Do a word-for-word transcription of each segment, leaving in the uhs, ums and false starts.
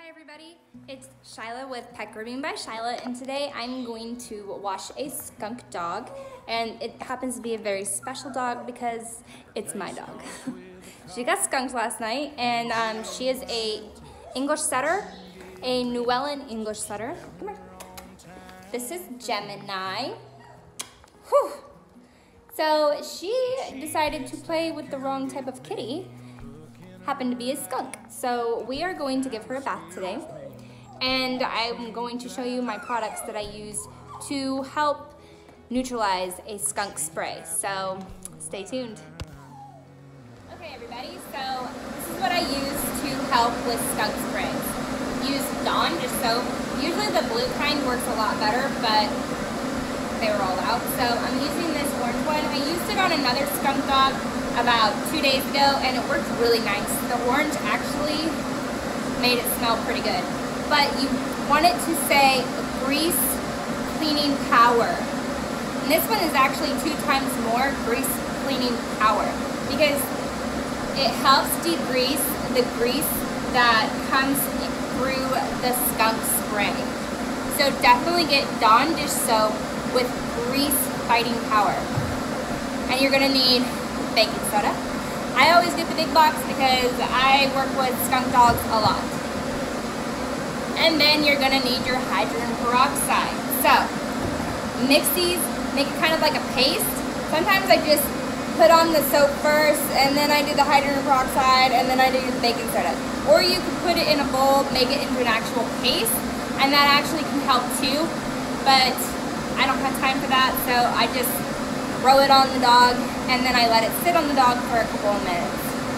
Hi everybody, it's Shyla with Pet Grooming by Shyla, and today I'm going to wash a skunk dog, and it happens to be a very special dog because it's my dog. She got skunked last night, and um, she is a English setter, a Llewellyn English setter. Come here. This is Gemini. Whew. So she decided to play with the wrong type of kitty. Happened to be a skunk. So we are going to give her a bath today, and I'm going to show you my products that I use to help neutralize a skunk spray. So stay tuned. Okay everybody, so this is what I use to help with skunk sprays. Use Dawn dish soap. Usually the blue kind works a lot better, but they were all out. So I'm using this orange one. I used it on another skunk dog about two days ago, and it worked really nice. The orange actually made it smell pretty good. But you want it to say grease cleaning power. And this one is actually two times more grease cleaning power because it helps degrease the grease that comes through the skunk spray. So definitely get Dawn dish soap with grease fighting power. And you're gonna need baking soda. I always get the big box because I work with skunk dogs a lot. And then you're gonna need your hydrogen peroxide. So mix these, make it kind of like a paste. Sometimes I just put on the soap first, and then I do the hydrogen peroxide, and then I do the baking soda. Or you can put it in a bowl, make it into an actual paste, and that actually can help too. But I don't have time for that, so I just throw it on the dog, and then I let it sit on the dog for a couple of minutes.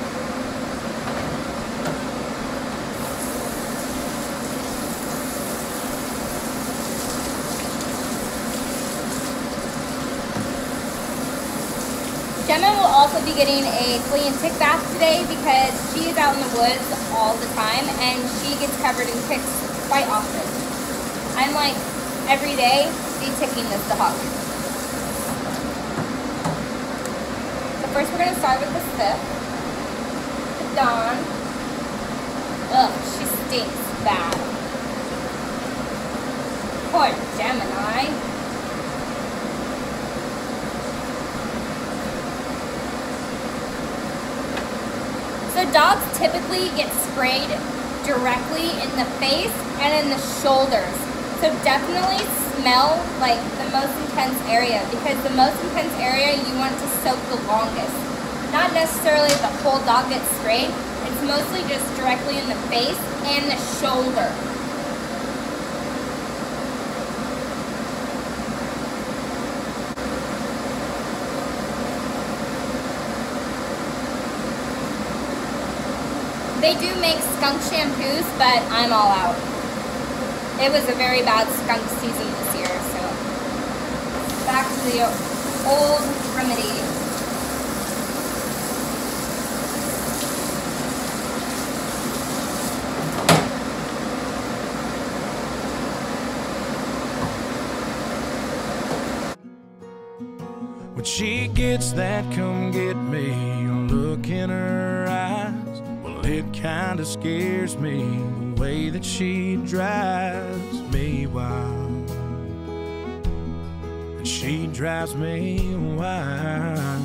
Gemma will also be getting a flea and tick bath today because she is out in the woods all the time and she gets covered in ticks quite often. I'm like, every day, de-ticking this dog. First, we're going to start with the Stiff, the Dawn. Ugh, she stinks bad. Poor Gemini. So dogs typically get sprayed directly in the face and in the shoulders. So definitely smell like the most intense area, because the most intense area you want to soak the longest. Not necessarily the whole dog gets sprayed, it's mostly just directly in the face and the shoulder. They do make skunk shampoos, but I'm all out. It was a very bad skunk season this year, so back to the old remedy. When she gets that come get me look in her eyes, well, it kinda scares me the way that she drives me wild. And she drives me wild.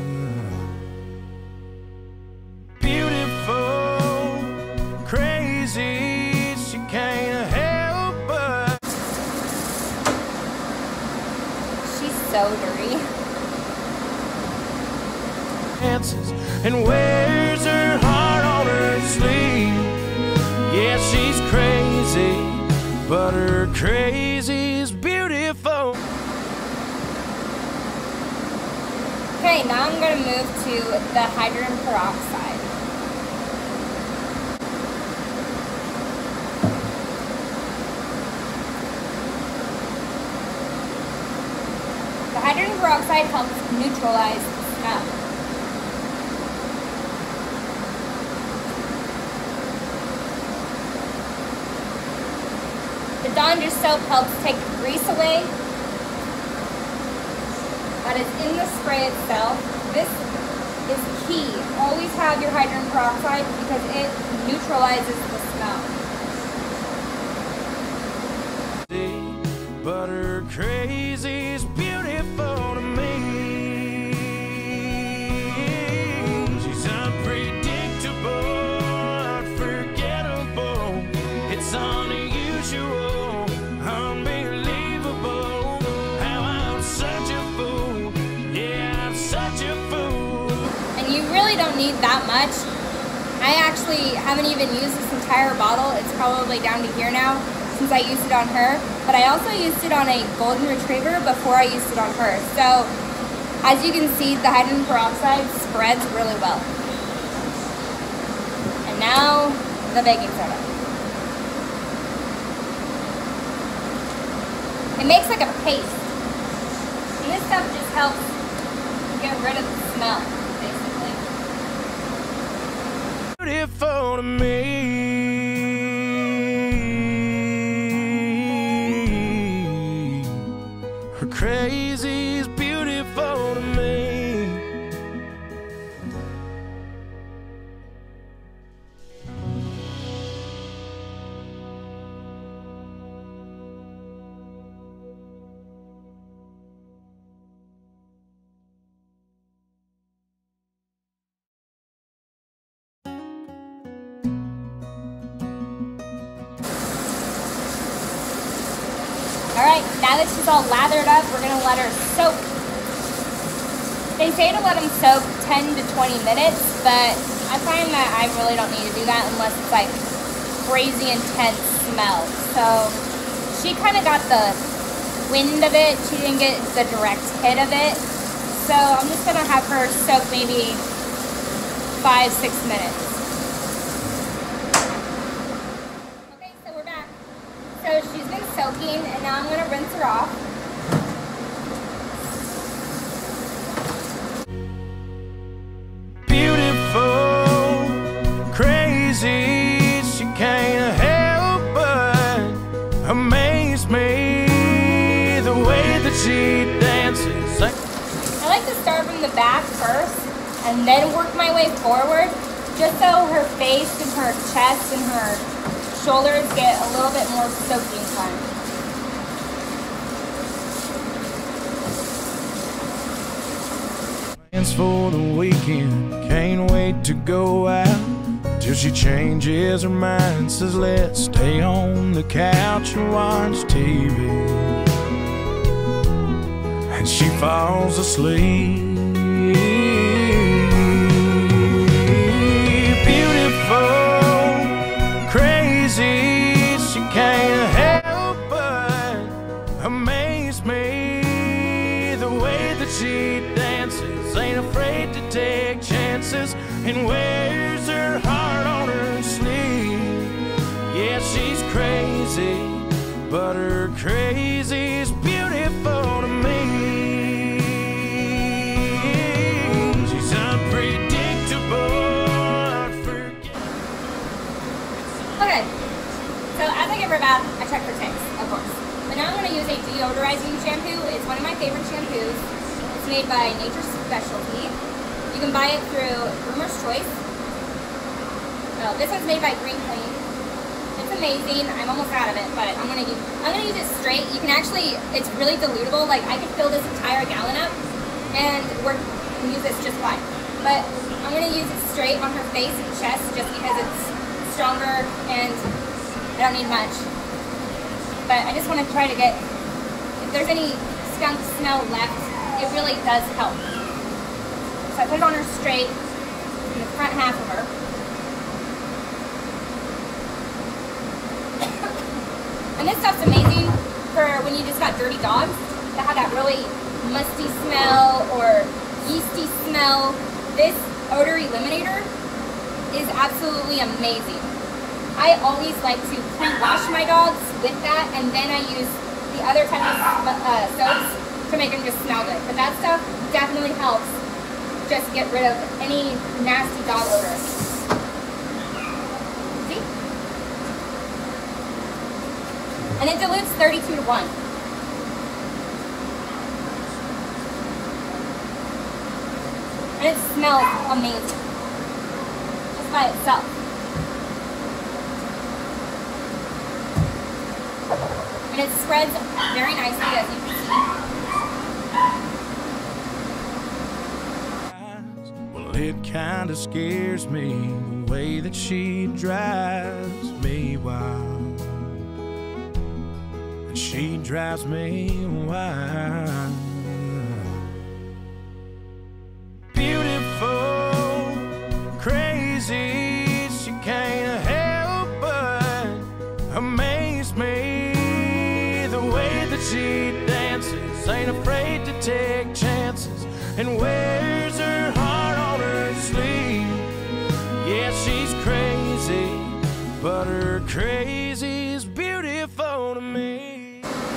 Beautiful, crazy, she can't help but. She's so dirty. And wears her heart on her sleeve. Yeah, she's crazy, but her crazy's beautiful. Okay, now I'm going to move to the hydrogen peroxide. The hydrogen peroxide helps neutralize the smell. The Dawn dish soap helps take the grease away that is in the spray itself. This is key. Always have your hydrogen peroxide because it neutralizes the smell. need that much. I actually haven't even used this entire bottle. It's probably down to here now since I used it on her. But I also used it on a golden retriever before I used it on her. So as you can see, the hydrogen peroxide spreads really well. And now the baking soda. It makes like a paste. And this stuff just helps get rid of the smell, basically. Beautiful to me. Her crazy is beautiful to me. All right, now that she's all lathered up, we're gonna let her soak. They say to let them soak ten to twenty minutes, but I find that I really don't need to do that unless it's like crazy intense smell. So she kind of got the wind of it. She didn't get the direct hit of it. So I'm just gonna have her soak maybe five, six minutes. So she's been soaking, and now I'm gonna rinse her off. Beautiful, crazy, she can't help but amaze me. The way that she dances. I like to start from the back first, and then work my way forward, just so her face and her chest and her shoulders get a little bit more soaking time. Plans for the weekend, can't wait to go out till she changes her mind. Says let's stay on the couch and watch T V, and she falls asleep. She can't help but amaze me. The way that she dances, ain't afraid to take chances, and wears her heart on her sleeve. Yeah, she's crazy, but her crazy's beautiful to me. She's unpredictable. Okay. So as I give her a bath, I check for ticks, of course. But now I'm going to use a deodorizing shampoo. It's one of my favorite shampoos. It's made by Nature's Specialty. You can buy it through Groomer's Choice. Oh, this one's made by Green Clean. It's amazing. I'm almost out of it, but I'm going to use I'm going to use it straight. You can actually, it's really dilutable. Like I could fill this entire gallon up and work and use this just fine. But I'm going to use it straight on her face and chest just because it's stronger and I don't need much, but I just want to try to get, if there's any skunk smell left, it really does help. So I put it on her straight, in the front half of her. And this stuff's amazing for when you just got dirty dogs that have that really musty smell or yeasty smell. This odor eliminator is absolutely amazing. I always like to pre-wash my dogs with that, and then I use the other type of uh, soaps to make them just smell good. But that stuff definitely helps just get rid of any nasty dog odor. See? And it dilutes thirty-two to one. And it smells amazing. Just by itself. And it spreads very nicely, as you can see. Well, it kinda scares me, the way that she drives me wild. And she drives me wild. Beautiful, she dances, ain't afraid to take chances, and wears her heart on her sleeve. Yeah, she's crazy, but her crazy's beautiful to me.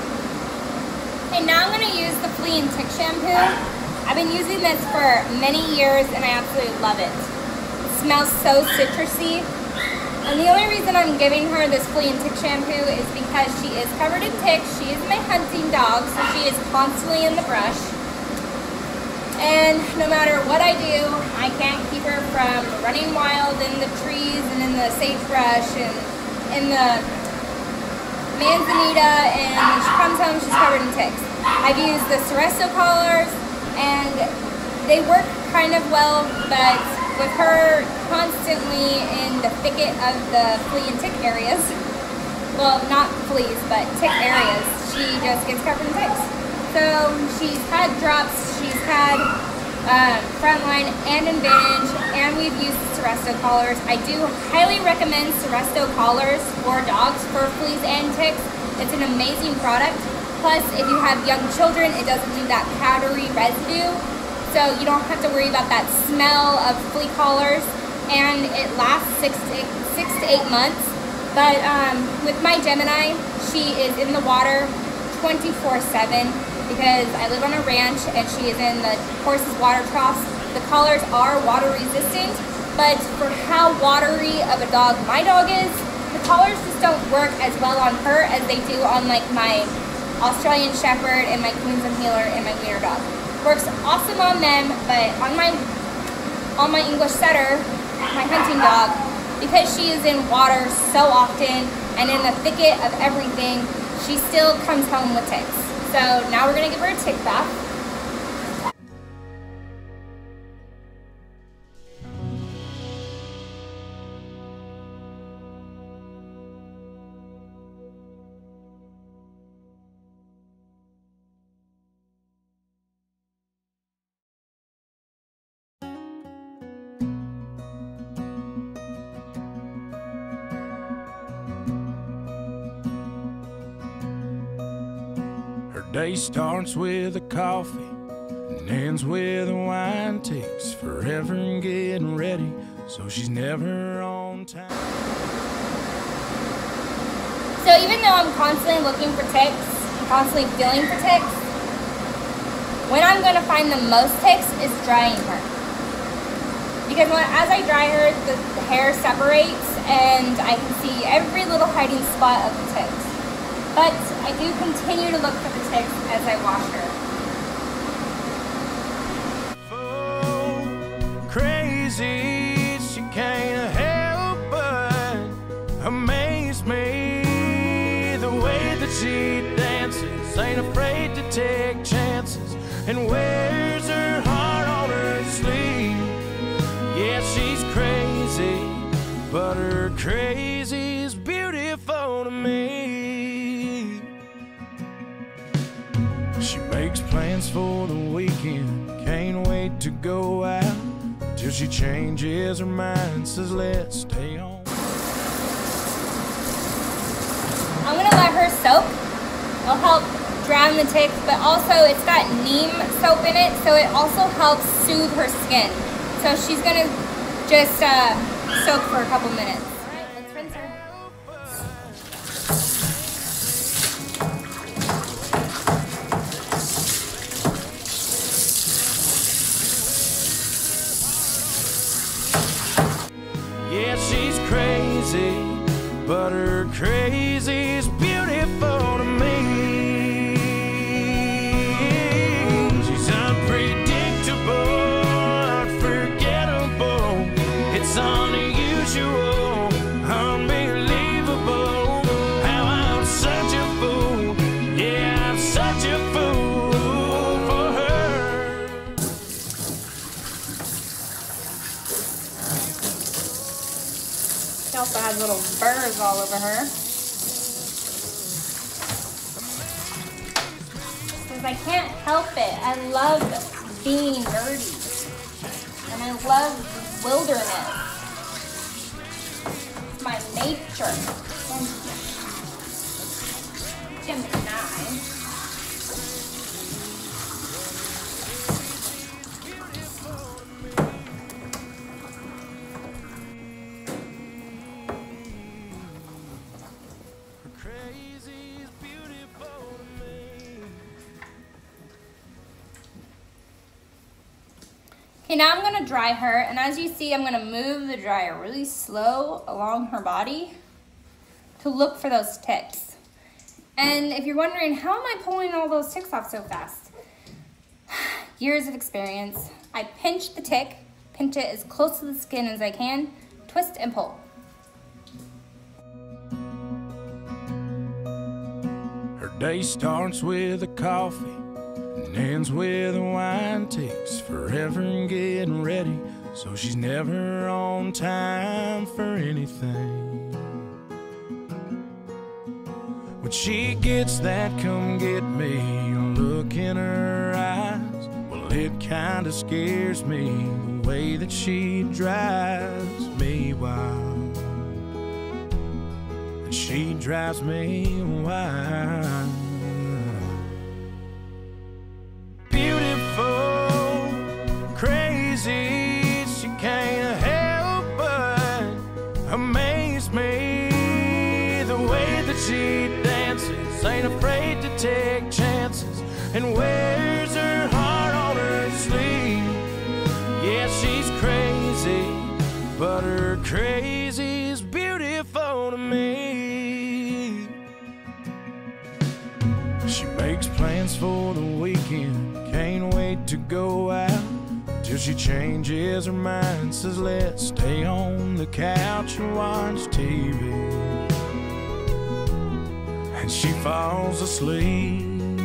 Okay, now I'm gonna use the flea and tick shampoo. I've been using this for many years and I absolutely love it. It smells so citrusy. And the only reason I'm giving her this flea and tick shampoo is because she is covered in ticks. She is my hunting dog, so she is constantly in the brush. And no matter what I do, I can't keep her from running wild in the trees and in the sagebrush and in the manzanita, and when she comes home, she's covered in ticks. I've used the Seresto collars, and they work kind of well, but with her constantly in the thicket of the flea and tick areas, well, not fleas, but tick areas, she just gets covered in ticks. So she's had drops, she's had um, Frontline and Advantage, and we've used the Seresto collars. I do highly recommend Seresto collars for dogs for fleas and ticks. It's an amazing product. Plus, if you have young children, it doesn't do that powdery residue. So you don't have to worry about that smell of flea collars, and it lasts six to eight, six to eight months. But um, with my Gemini, she is in the water twenty-four seven because I live on a ranch and she is in the horse's water troughs. The collars are water resistant, but for how watery of a dog my dog is, the collars just don't work as well on her as they do on like my Australian Shepherd and my Queensland Heeler and my Wiener dog. Works awesome on them, but on my on my English setter, my hunting dog, because she is in water so often and in the thicket of everything, she still comes home with ticks. So now we're gonna give her a tick bath. Day starts with a coffee and ends with a wine. Takes forever in getting ready, so she's never on time. So even though I'm constantly looking for ticks, I'm constantly feeling for ticks, when I'm going to find the most ticks is drying her. Because when, as I dry her, the, the hair separates and I can see every little hiding spot of the ticks. But I do continue to look for the ticks as I wash her. Oh, crazy, she can't help but amaze me. The way that she dances, ain't afraid to take chances, and wears her heart on her sleeve. Yeah, she's crazy, but her crazy's beautiful to me. She makes plans for the weekend, can't wait to go out, till she changes her mind, says let's stay home. I'm gonna let her soak. It'll help drown the ticks, but also it's got neem soap in it, so it also helps soothe her skin. So she's gonna just uh, soak for a couple minutes. All right, let's rinse her. Yeah, she's crazy, but her crazy's beautiful to me. She's unpredictable, unforgettable. It's unusual, unbelievable. How I'm such a fool, yeah, I'm such a fool for her. She also has little burrs all over her. Because I can't help it. I love being dirty. And I love wilderness. It's my nature. And Gemini. crazy's beautiful to me. Okay, now I'm gonna dry her, and as you see, I'm gonna move the dryer really slow along her body to look for those ticks. And if you're wondering, how am I pulling all those ticks off so fast? Years of experience. I pinch the tick, pinch it as close to the skin as I can, twist and pull. Her day starts with a coffee and ends with a wine. Takes forever in getting ready, so she's never on time for anything. When she gets that come get me look in her eyes, well, it kinda scares me the way that she drives me wild. And she drives me wild. Beautiful, crazy, she can't help but amaze me the way that she dances, ain't afraid to take chances, and wears her heart on her sleeve. Yeah, she's crazy, but her crazy's beautiful to me. She makes plans for the weekend, can't wait to go out, till she changes her mind, says let's stay on the couch and watch T V. And she falls asleep.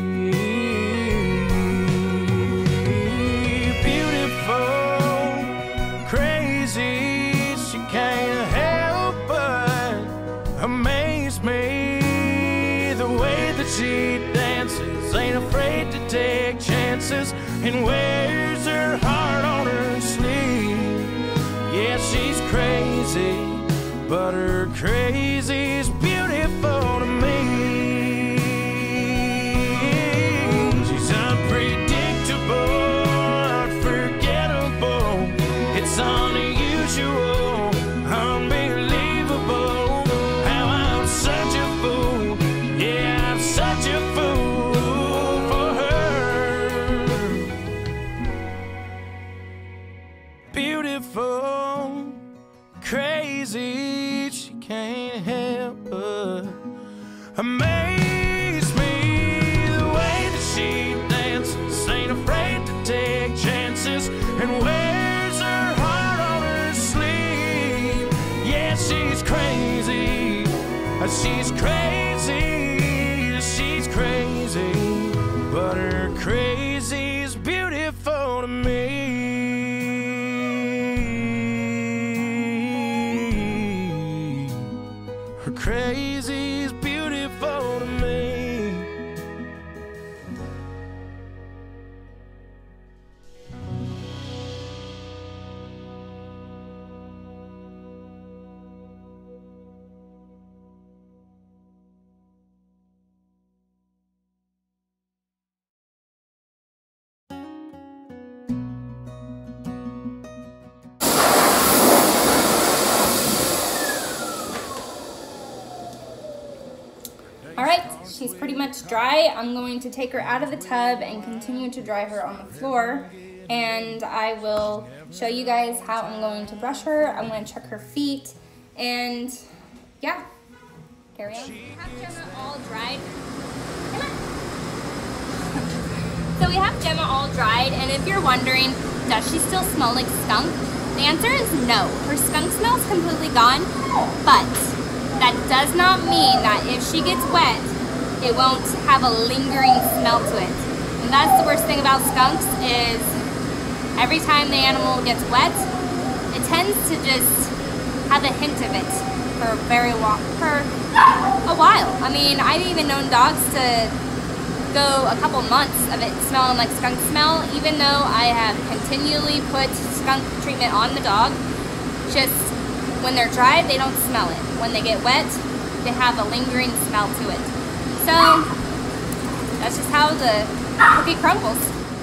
Beautiful, crazy, she can't help but amaze me the way that she dances, ain't afraid to take chances, and wears her heart on her sleeve. Yeah, she's crazy, but her crazy's beautiful to me. Beautiful, crazy, she can't help but amaze me the way that she dances, ain't afraid to take chances, and wears her heart on her sleeve. Yeah, she's crazy, she's crazy, she's crazy, but her crazy's beautiful to me. Her crazy's beautiful to me. All right, she's pretty much dry. I'm going to take her out of the tub and continue to dry her on the floor. And I will show you guys how I'm going to brush her. I'm going to check her feet. And yeah, carry on. We have Gemma all dried. Come on. So we have Gemma all dried. And if you're wondering, does she still smell like skunk? The answer is no. Her skunk smell is completely gone. But that does not mean that if she gets wet, it won't have a lingering smell to it. And that's the worst thing about skunks is every time the animal gets wet, it tends to just have a hint of it for a very long, for a while. I mean, I've even known dogs to go a couple months of it smelling like skunk smell, even though I have continually put skunk treatment on the dog. Just when they're dry, they don't smell it. When they get wet, they have a lingering smell to it. So that's just how the cookie crumbles.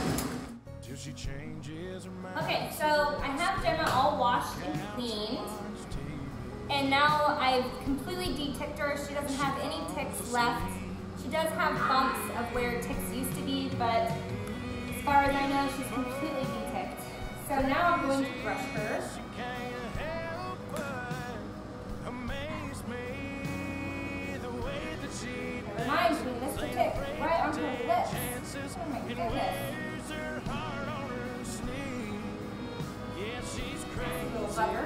Okay, so I have Gemma all washed and cleaned. And now I've completely de-ticked her. She doesn't have any ticks left. She does have bumps of where ticks used to be, but as far as I know, she's completely de-ticked. So now I'm going to brush her. Never mind, we missed a tick right on her lips. Oh my goodness. Little butter.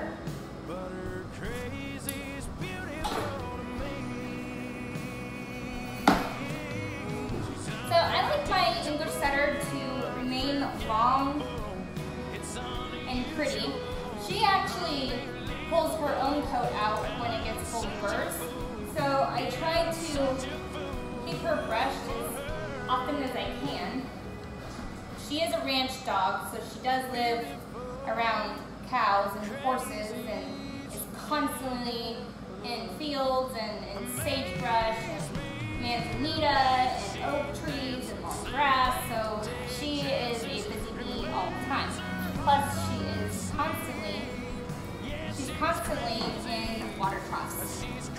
So I like my English setter to remain long and pretty. She actually pulls her own coat out when it gets full of burrs. So I try to keep her brushed as often as I can. She is a ranch dog, so she does live around cows and horses and is constantly in fields and in sagebrush and manzanita and oak trees and long grass, so she is a busy bee all the time. Plus she is constantly, she's constantly in water troughs.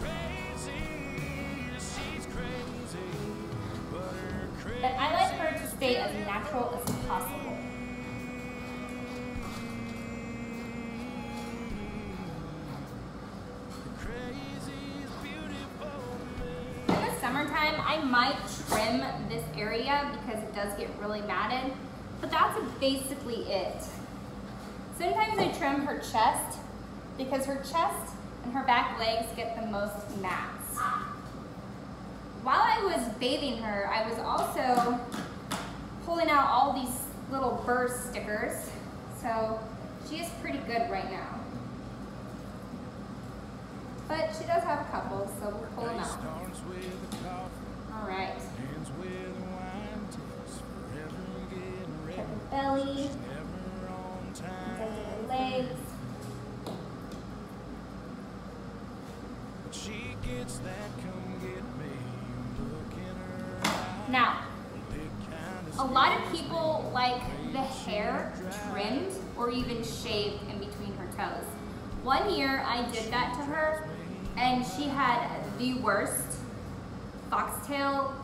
But I like her to stay as natural as possible. In the summertime, I might trim this area because it does get really matted, but that's basically it. Sometimes I trim her chest because her chest and her back legs get the most mats. While I was bathing her, I was also pulling out all these little burr stickers, so she is pretty good right now. But she does have a couple, so we'll pull them out. All right. Check the belly, the legs. Now, a lot of people like the hair trimmed or even shaved in between her toes. One year I did that to her and she had the worst foxtail,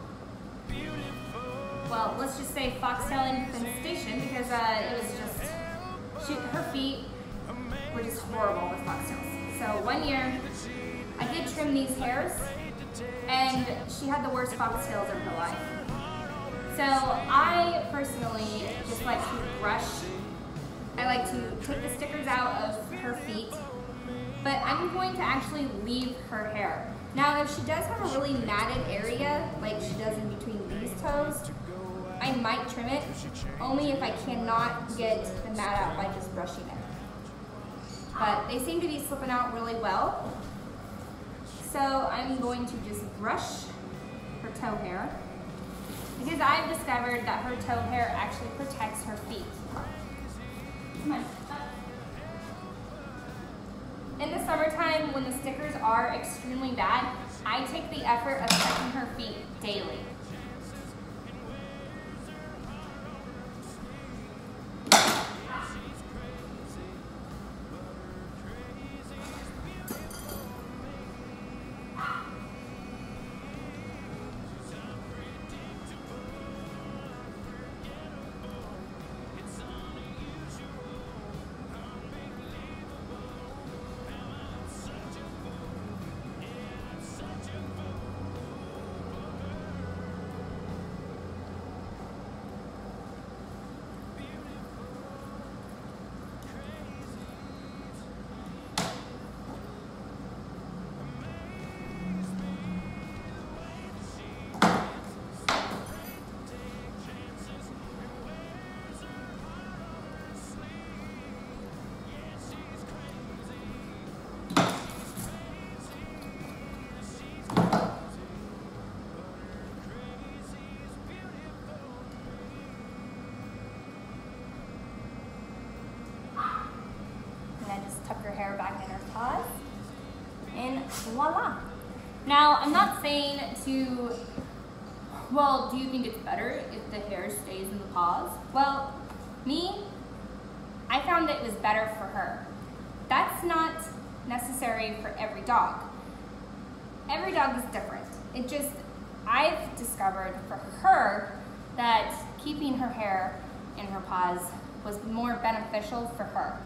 well, let's just say foxtail infestation because uh, it was just, she, her feet were just horrible with foxtails. So one year I did trim these hairs and she had the worst foxtails of her life. So I personally just like to brush. I like to take the stickers out of her feet, but I'm going to actually leave her hair. Now, if she does have a really matted area, like she does in between these toes, I might trim it, only if I cannot get the mat out by just brushing it. But they seem to be slipping out really well. So I'm going to just brush her toe hair because I've discovered that her toe hair actually protects her feet. Come on. In the summertime, when the stickers are extremely bad, I take the effort of checking her feet daily. Tuck her hair back in her paws, and voila. Now, I'm not saying to, well, do you think it's better if the hair stays in the paws? Well, me, I found it was better for her. That's not necessary for every dog. Every dog is different. It just, I've discovered for her that keeping her hair in her paws was more beneficial for her.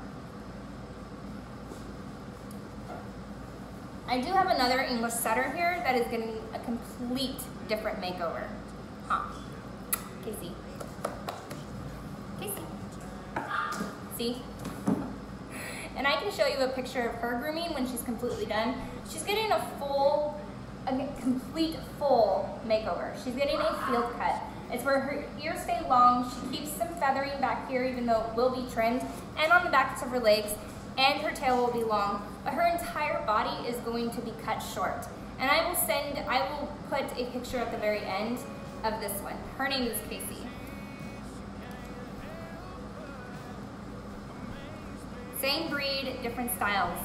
I do have another English setter here that is getting a complete different makeover. Huh. Casey. Casey. See? And I can show you a picture of her grooming when she's completely done. She's getting a full, a complete full makeover. She's getting a field cut. It's where her ears stay long. She keeps some feathering back here, even though it will be trimmed, and on the backs of her legs, and her tail will be long. But her entire body is going to be cut short. And I will send, I will put a picture at the very end of this one. Her name is Casey. Same breed, different styles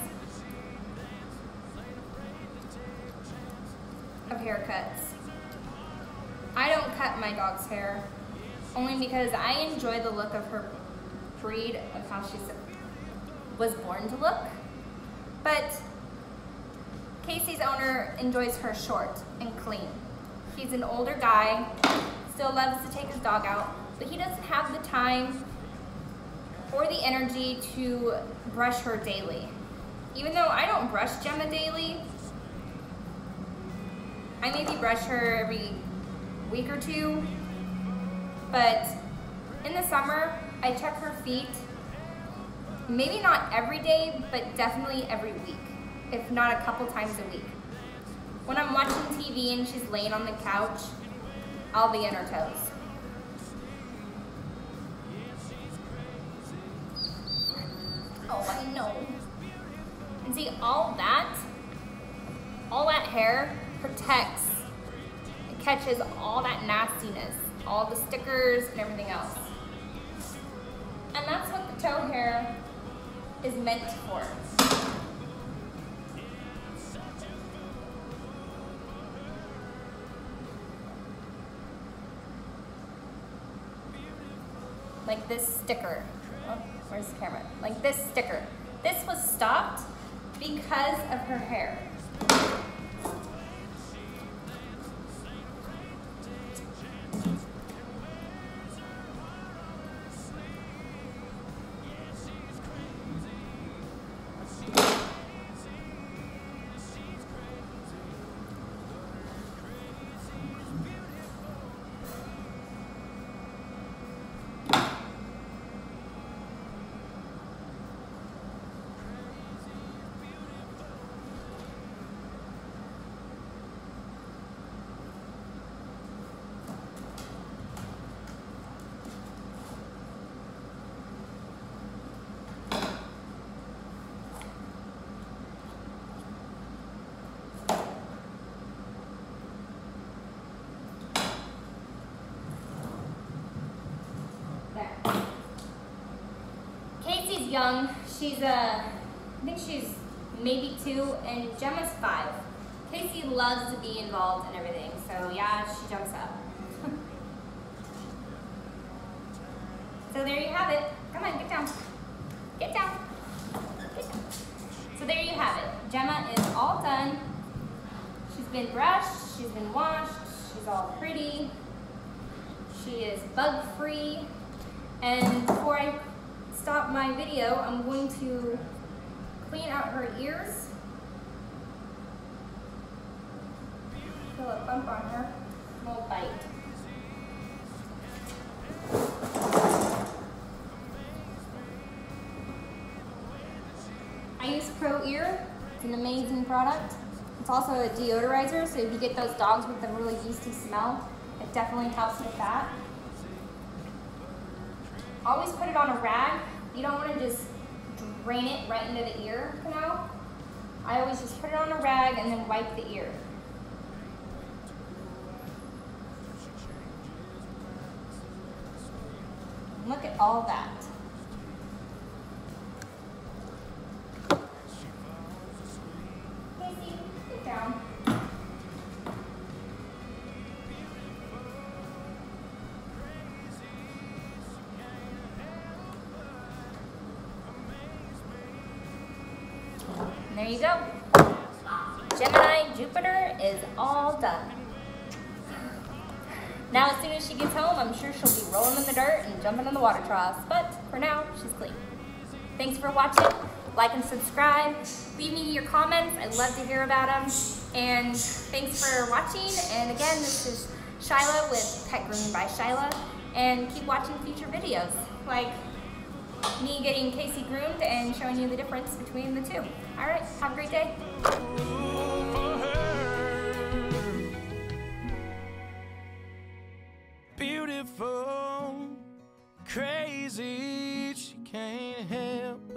of haircuts. I don't cut my dog's hair, only because I enjoy the look of her breed, of how she was born to look. But Casey's owner enjoys her short and clean. He's an older guy, still loves to take his dog out, but he doesn't have the time or the energy to brush her daily. Even though I don't brush Gemma daily, I maybe brush her every week or two, but in the summer, I check her feet, maybe not every day, but definitely every week, if not a couple times a week. When I'm watching T V and she's laying on the couch, I'll be in her toes. Oh, I know. And see, all that, all that hair protects, it catches all that nastiness, all the stickers and everything else. And that's what the toe hair is meant for. Like this sticker. Oh, where's the camera? Like this sticker. This was stopped because of her hair. Casey's young. She's, uh, I think she's maybe two, and Gemma's five. Casey loves to be involved in everything, so yeah, she jumps up. So there you have it. Come on, get down. Get down. Get down. So there you have it. Gemma is all done. She's been brushed, she's been washed, she's all pretty. She is bug-free. And before I stop my video, I'm going to clean out her ears. Feel a bump on her, a little bite. I use Pro Ear. It's an amazing product. It's also a deodorizer, so if you get those dogs with a really yeasty smell, it definitely helps with that. Always put it on a rag. You don't want to just drain it right into the ear canal. I always just put it on a rag and then wipe the ear. Look at all that. Casey, get down. And there you go. Gemini Jupiter is all done. Now as soon as she gets home, I'm sure she'll be rolling in the dirt and jumping in the water troughs, but for now, she's clean. Thanks for watching. Like and subscribe. Leave me your comments. I'd love to hear about them. And thanks for watching. And again, this is Shyla with Pet Grooming by Shyla. And keep watching future videos, like me getting Casey groomed and showing you the difference between the two. All right, have a great day. Beautiful, crazy, she can't help